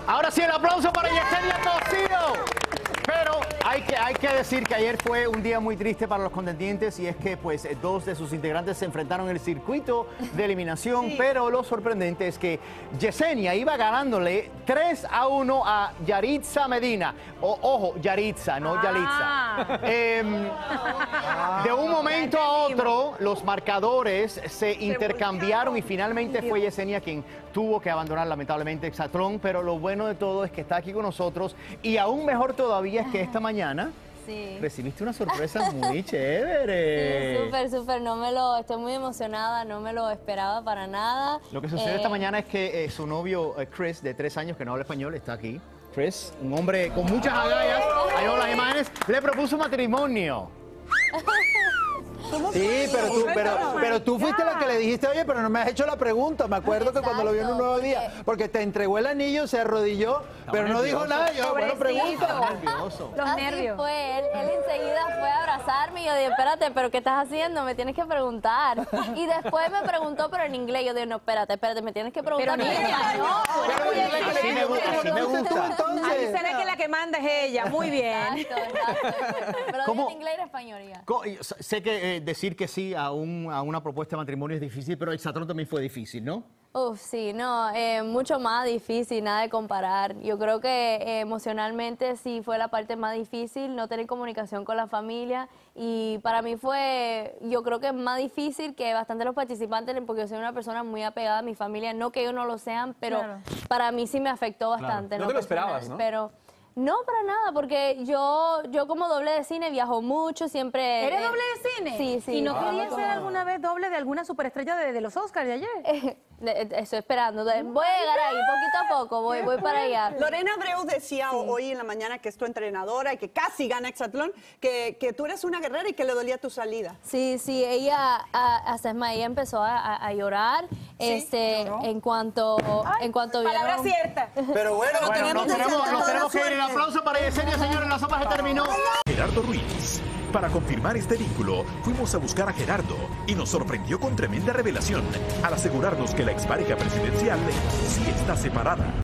Ahora sí, el aplauso para Yesenia Tocino. Pero hay que decir que ayer fue un día muy triste para los contendientes y es que pues dos de sus integrantes se enfrentaron en el circuito de eliminación, pero lo sorprendente es que Yesenia iba ganándole 3-1 a Yaritza Medina. Ojo, Yaritza, no Yalitza. De un momento a otro, los marcadores se intercambiaron y finalmente fue Yesenia quien tuvo que abandonar lamentablemente Hexatlón, pero lo bueno de todo es que está aquí con nosotros y aún mejor todavía es que esta mañana recibiste una sorpresa muy chévere. Sí, súper, estoy muy emocionada, no me lo esperaba para nada. Lo que sucede esta mañana es que su novio Chris, de 3 años, que no habla español, está aquí. Chris, un hombre con muchas agallas, ahí veo las imágenes, le propuso matrimonio. Sí, pero tú fuiste la que le dijiste, oye, pero no me has hecho la pregunta. Me acuerdo que cuando lo vi en un nuevo día, porque te entregó el anillo, se arrodilló, pero no dijo nada. Yo, bueno, pregunta. Los nervios. Fue él enseguida fue a abrazarme y yo dije, espérate, pero ¿qué estás haciendo? Me tienes que preguntar. Y después me preguntó, pero en inglés. Yo dije, no, espérate, me tienes que preguntar. Pero niña, no. Así me gusta. Ahí se ve que la que manda es ella. Muy bien. Exacto. Pero en inglés y en español ya. Sé que decir que sí a una propuesta de matrimonio es difícil, pero Hexatlón también fue difícil, ¿no? Sí, no, mucho más difícil, nada de comparar. Yo creo que emocionalmente sí fue la parte más difícil, no tener comunicación con la familia. Y para mí fue, yo creo que es más difícil que bastante de los participantes, porque yo soy una persona muy apegada a mi familia. No que ellos no lo sean, pero para mí sí me afectó bastante. No te lo esperabas, ¿no? Pero no, para nada, porque yo como doble de cine viajo mucho, siempre... ¿Eres doble de cine? Sí. ¿Y no querías ser alguna vez doble de alguna superestrella de los Oscars de ayer? Estoy esperando. Voy a llegar ahí, poquito a poco, voy para allá. Lorena Abreu decía hoy en la mañana, que es tu entrenadora y que casi gana Hexatlón, que tú eres una guerrera y que le dolía tu salida. Sí, ella empezó a llorar en cuanto Palabra vieron... cierta. Pero bueno, Nos tenemos que ir. El aplauso para Yesenia, señores, la sopa se terminó. Gerardo Ruiz. Para confirmar este vínculo, fuimos a buscar a Gerardo y nos sorprendió con tremenda revelación al asegurarnos que la expareja presidencial sí está separada.